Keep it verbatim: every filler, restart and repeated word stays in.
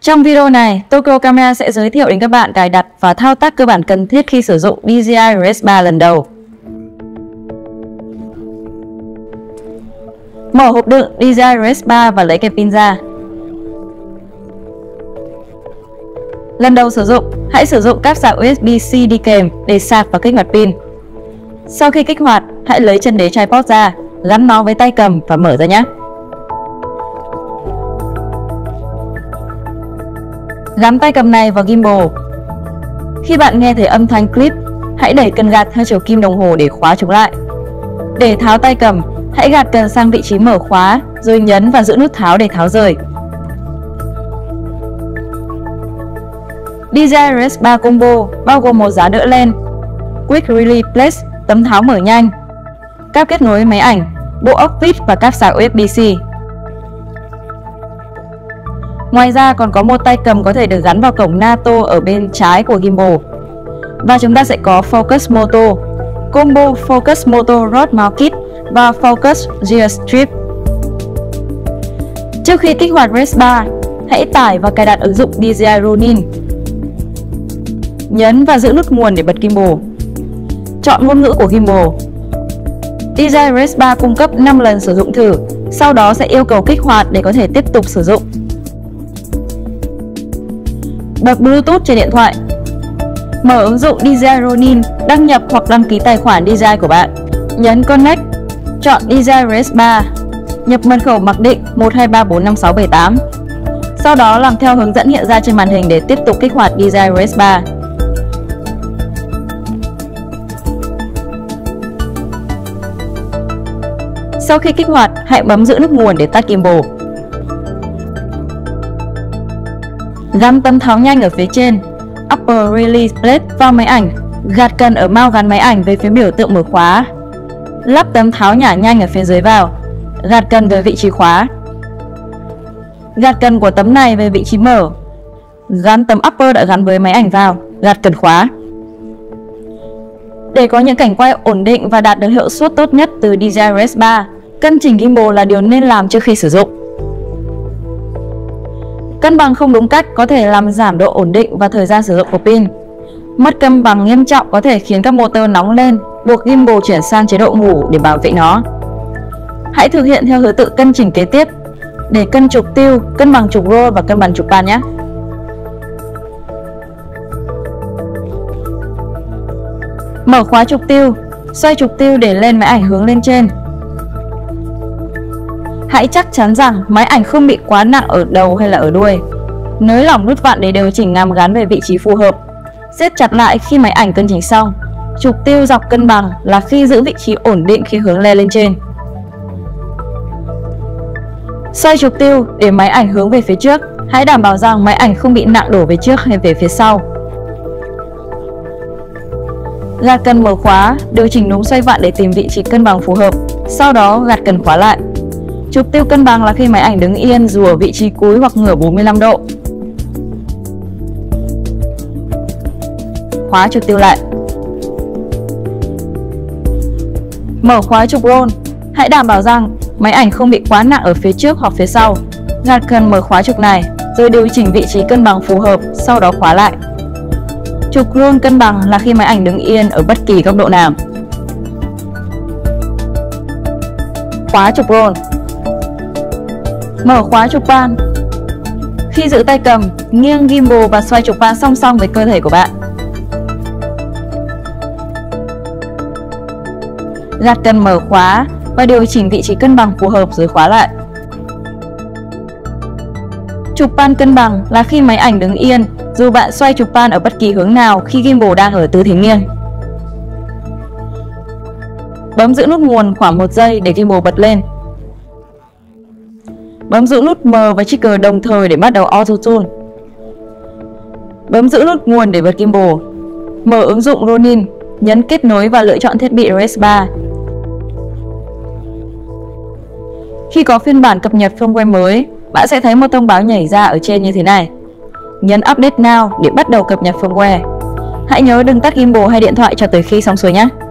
Trong video này, Tokyo Camera sẽ giới thiệu đến các bạn cài đặt và thao tác cơ bản cần thiết khi sử dụng đê gi i R S ba lần đầu. Mở hộp đựng đê gi i R S ba và lấy kẹp pin ra. Lần đầu sử dụng, hãy sử dụng cáp sạc U S B C đi kèm để sạc và kích hoạt pin. Sau khi kích hoạt, hãy lấy chân đế tripod ra, gắn nó với tay cầm và mở ra nhé. Gắn tay cầm này vào gimbal. Khi bạn nghe thấy âm thanh clip, hãy đẩy cần gạt theo chiều kim đồng hồ để khóa chúng lại. Để tháo tay cầm, hãy gạt cần sang vị trí mở khóa, rồi nhấn và giữ nút tháo để tháo rời. đê gi i R S ba Combo bao gồm một giá đỡ len, Quick Release Plate, tấm tháo mở nhanh, cáp kết nối máy ảnh, bộ ốc vít và cáp sạc U S B C. Ngoài ra còn có một tay cầm có thể được gắn vào cổng NATO ở bên trái của gimbal. Và chúng ta sẽ có Focus Moto, Combo Focus Moto Rod Mount Kit và Focus Gear Strip. Trước khi kích hoạt R S ba, hãy tải và cài đặt ứng dụng đê gi i Ronin. Nhấn và giữ nút nguồn để bật gimbal. Chọn ngôn ngữ của gimbal. đê gi i R S ba cung cấp năm lần sử dụng thử, sau đó sẽ yêu cầu kích hoạt để có thể tiếp tục sử dụng. Bật Bluetooth trên điện thoại. Mở ứng dụng đê gi i Ronin, đăng nhập hoặc đăng ký tài khoản đê gi i của bạn. Nhấn Connect, chọn đê gi i R S ba, nhập mật khẩu mặc định một hai ba bốn năm sáu bảy tám. Sau đó làm theo hướng dẫn hiện ra trên màn hình để tiếp tục kích hoạt đê gi i R S ba. Sau khi kích hoạt, hãy bấm giữ nút nguồn để tắt gimbal. Gắn tấm tháo nhanh ở phía trên, Upper Release Plate vào máy ảnh, gạt cần ở mao gắn máy ảnh về phía biểu tượng mở khóa. Lắp tấm tháo nhả nhanh ở phía dưới vào, gạt cần về vị trí khóa. Gạt cần của tấm này về vị trí mở. Gắn tấm Upper đã gắn với máy ảnh vào, gạt cần khóa. Để có những cảnh quay ổn định và đạt được hiệu suất tốt nhất từ đê gi i R S ba, cân chỉnh gimbal là điều nên làm trước khi sử dụng. Cân bằng không đúng cách có thể làm giảm độ ổn định và thời gian sử dụng của pin. Mất cân bằng nghiêm trọng có thể khiến các motor nóng lên, buộc gimbal chuyển sang chế độ ngủ để bảo vệ nó. Hãy thực hiện theo thứ tự cân chỉnh kế tiếp để cân trục tiêu, cân bằng trục roll và cân bằng trục pan nhé. Mở khóa trục tiêu, xoay trục tiêu để lên máy ảnh hướng lên trên. Hãy chắc chắn rằng máy ảnh không bị quá nặng ở đầu hay là ở đuôi. Nới lỏng nút vặn để điều chỉnh ngàm gắn về vị trí phù hợp. Siết chặt lại khi máy ảnh cân chỉnh xong. Trục tiêu dọc cân bằng là khi giữ vị trí ổn định khi hướng le lên trên. Xoay trục tiêu để máy ảnh hướng về phía trước. Hãy đảm bảo rằng máy ảnh không bị nặng đổ về trước hay về phía sau. Gạt cần mở khóa, điều chỉnh núm xoay vặn để tìm vị trí cân bằng phù hợp. Sau đó gạt cần khóa lại. Trục tiêu cân bằng là khi máy ảnh đứng yên dù ở vị trí cúi hoặc ngửa bốn mươi lăm độ. Khóa trục tiêu lại. Mở khóa trục roll. Hãy đảm bảo rằng máy ảnh không bị quá nặng ở phía trước hoặc phía sau. Gạt cần mở khóa trục này, rồi điều chỉnh vị trí cân bằng phù hợp, sau đó khóa lại. Trục roll cân bằng là khi máy ảnh đứng yên ở bất kỳ góc độ nào. Khóa trục roll. Mở khóa trục pan. Khi giữ tay cầm, nghiêng gimbal và xoay trục pan song song với cơ thể của bạn. Gạt cần mở khóa và điều chỉnh vị trí cân bằng phù hợp rồi khóa lại. Trục pan cân bằng là khi máy ảnh đứng yên dù bạn xoay trục pan ở bất kỳ hướng nào khi gimbal đang ở tư thế nghiêng. Bấm giữ nút nguồn khoảng một giây để gimbal bật lên. Bấm giữ nút M và trigger đồng thời để bắt đầu Auto Tune. Bấm giữ nút nguồn để bật gimbal. Mở ứng dụng Ronin, nhấn kết nối và lựa chọn thiết bị R S ba. Khi có phiên bản cập nhật firmware mới, bạn sẽ thấy một thông báo nhảy ra ở trên như thế này. Nhấn Update Now để bắt đầu cập nhật firmware. Hãy nhớ đừng tắt gimbal hay điện thoại cho tới khi xong xuôi nhé.